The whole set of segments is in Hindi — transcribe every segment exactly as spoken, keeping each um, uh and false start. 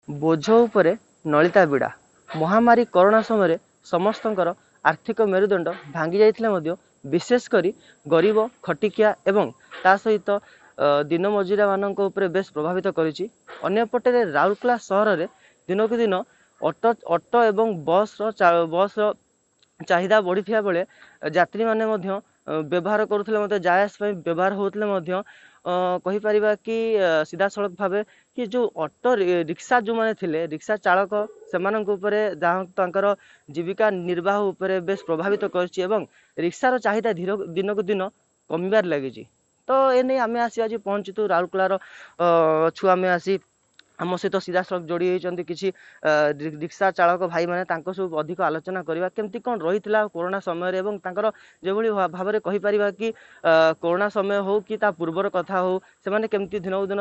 बोझ उपरे नलिता बिड़ा महामारी कोरोना समय समस्तଙ୍କର आर्थिक मेरुदंड भांगी जाइथिले मध्य विशेष करी गरीब खटिकिया एवं ता सहित दिन मजुरा मानक उपरे बेस प्रभावित करिछि। अन्यपटे राउरकेला सहर में दिनक दिन ऑटो ऑटो एवं बस रो बस रो चाहिदा बढ़ी बेले यात्री माने मध्य व्यवहार करुले मत जायस व्यवहार होते कही परिबा कि सीधा सड़क भावे कि जो ऑटो रिक्शा जो माने थिले रिक्शा चालक सेमानक उपरे तांकर जीविका निर्वाह उपरे बेस प्रभावित करछि एवं रिक्शार चाहिदा दिनक दिन कमिबार लगी। तो एने आमे आसी आज पहुंचतु राउरकेलार छुआ में आसी आम सहित सीधा सड़क जोड़ी होती किसी रिक्शा चालक भाई मैंने सब अधिक आलोचना करवा केमती कौन रही कोरोना समय एवं जो भाव में कहीपर कि कोरोना समय हो कि ता पूर्वर कथा हो से केमती दिन दिन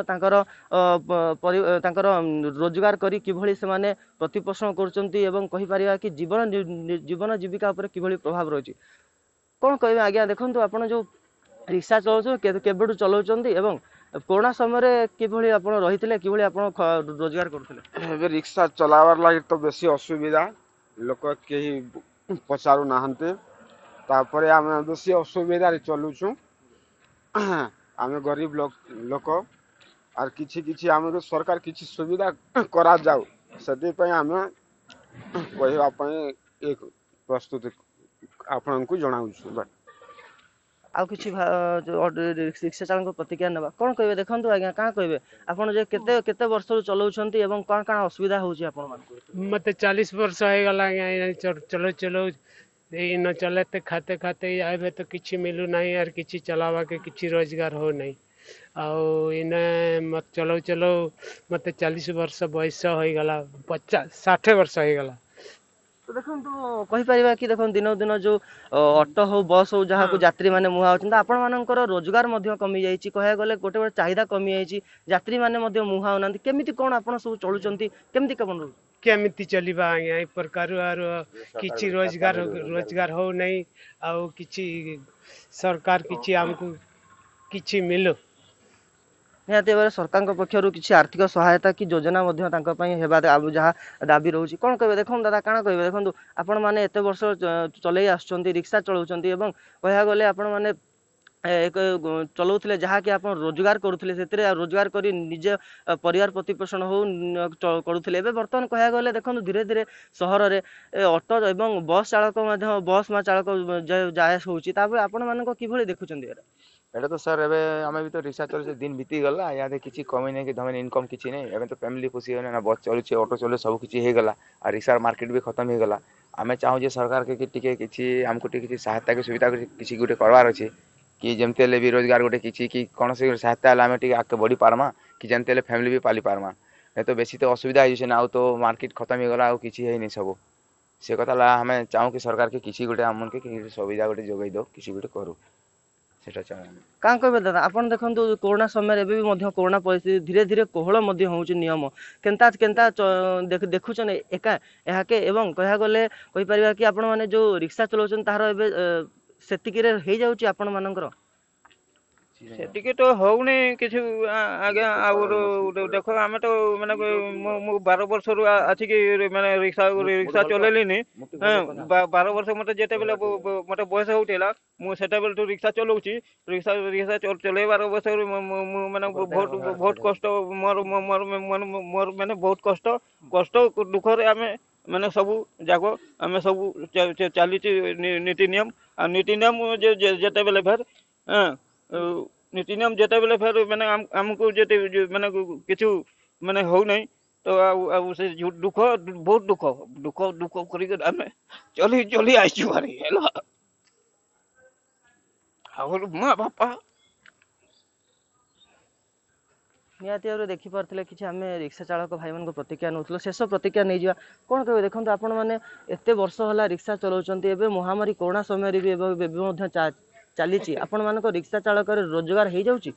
रोजगार करी किभली से प्रतिपोषण कर कि जीवन जीवन जीविका उपर किभली प्रभाव रही कौन कह आज्ञा देखो आप जो रिक्शा चलाउछन केबेठु चलाउछन एवं कोरोना समय किभली आप रही कि आप रोजगार करते रिक्शा चलावार लगी तो बेसी असुविधा लोक कहीं पचारू नाहंते तापरे आम बेसी असुविधा चलुचु आम गरीब लोक लोक आर किछि किछि आम सरकार किछि सुविधा करा जाऊ से आम कहवा एक प्रस्तुत आपण को जनाऊँ आउ किसी रिक्शा चालक प्रतिक्रिया ना कौन कहे देखो आज्ञा क्या कहे आप केते केते वर्ष चलाउछंती एवं कौन कौन असुविधा होउछि आपन मान मते चालीस वर्ष हो गला चलो चलो न चलते खाते खाते आबे तो किछि मिलू नहीं और किछि चलावा के किछि रोजगार हो नहीं आउ इने मत चलो चलो मते चालीस वर्ष बयस हो गला पचास साठ वर्ष हो गला। तो देखो कहीपर कि देख दिन दिन जो ऑटो हो बस हो जहाँ को यात्री मैंने मुहा होती आपण मानकर रोजगार कमी जाइए कह गले गोटे गोटे चाहिदा कमी जाइए यात्री मैंने मुहा होना केमी कौन आप सब चलुंट केमती कौन केमिति चलिबा आज्ञा एक प्रकार आर किछि रोजगार रोजगार हो नहीं आउ किछि सरकार किछि हमको किछि मिलो निहाती भाव सरकार पक्षर किसी आर्थिक सहायता कि योजना जहाँ दाबी रोचे कौन कहे देखो दादा काण कहे देखो आपण मैंने एत वर्ष चलई आस रिक्शा चलाउछंती एवं कह गले आपण मैंने एक चलाउथिले जहाँ कि आप रोजगार करुले से रोजगार कर निजे परिवार प्रतिपोषण हो करुले बर्तमान कह गले देखो धीरे धीरे सहर में ऑटो एवं बस चालक बस मा चालक जायस होची आपण मानक किभली देखुछंती एटा तो सर एबे आमे भी तो रिक्शा चले दिन बीती गला या किसी कमी नहीं कि धमेन इनकम किसी नहीं एबे तो फैमिली खुशी होने ना बस चलुचे ऑटो चले सब किसी हे गला आ रिक्शा मार्केट भी खत्म हो गला आमे चाहू जे सरकार के टिके किसी हमको टिके किसी सहायता की सुविधा किसी गोटे करवार अछि कि जेमते ले भी रोजगार गोटे किसी कि कौन से सहायता है आमे टिके आके बढ़ी पारमा कि जेमते ले फैमिली भी पाली पारमा ए तो बेसी तो असुविधा है ना तो मार्केट खत्म हो गला आ किसी है नहीं सब से कथा ला हमें चाहू कि सरकार के किसी गोटे आमन के सुविधा गोटे जोगाई दो किसी गोटे करू क्या कहे दादा आप देखो कोरोना समय कोरोना परिस्थिति धीरे धीरे कोहल नियम केन्ता केन्ता देखुन एका एहाके एवं कह गले कहीपर कि आपण मैंने जो रिक्शा चलाउछन तार एबे सेतिकी रे हे जाउची आपण मानकर सेतिकी तो होउनी किछु आज्ञा आउर देखो आमे तो माने मु बारह वर्ष रु आछि कि माने रिक्शा रिक्शा चलेलिनी बारह वर्ष मते जेते बेले मते बयस होउटेला मु सेटा बेले तो रिक्शा चलाउची रिक्शा रिक्शा चले बारह वर्ष माने बहुत बहुत कष्ट मोर मोर मोर माने बहुत कष्ट कष्ट दुख रे आमे माने सब जागो आमे सब चली नीति नियम आ नीति नियम जेते बेले फेर नीति नियम जेते बेले फेर माने हमको जेते माने किछु माने हो नहीं तो आ से दुख बहुत दुख दुख दुख करी आमे चली चली आइछु बारी हेला और मां बापा निहाती भाव देखी पारे कि आम रिक्शा चालक भाई मान प्रतिक्रिया नौल शेष प्रतिक्रिया नहीं जा कौन कहे देखो आपण मैंने एत वर्ष है रिक्शा चलाउछंती एबे महामारी कोरोना समय भी चली आपण मान रिक्शा चालक रोजगार हो जाउची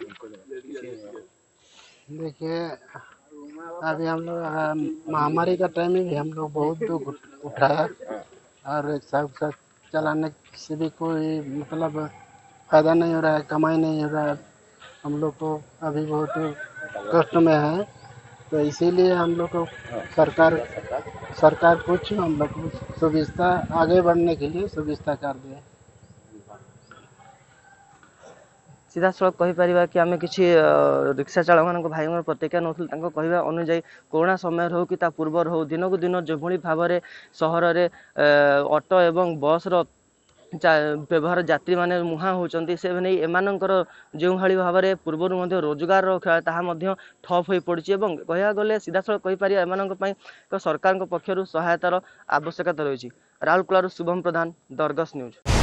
देखिए अभी हम लोग महामारी का टाइम में भी हम लोग बहुत दुख उठाया और रिक्शा उक्सा चलाने से भी कोई मतलब फायदा नहीं हो रहा है कमाई नहीं हो रहा है हम लोग को अभी बहुत कष्ट में है तो इसीलिए हम लोग को सरकार सरकार कुछ हम लोग को सुविधा आगे बढ़ने के लिए सुविधा कर दिए। सीधा सड़क कहीपर कि आम कि रिक्शा चालक मान भाई प्रतिक्रिया नौलु कहवा अनुजाई कोरोना समय हो कि पूर्व हो दिन को दिन जो भाव में सहर में ऑटो एवं बस रो व्यवहार यात्री मैंने मुहां होती से नहीं एमानकर जो भाई भाव में पूर्व रोजगार ठप हो पड़ी कह गले सीधा सड़क कहीपर एम सरकार पक्षर सहायतार आवश्यकता रही। राउरकेला शुभम प्रधान, दर्गस न्यूज।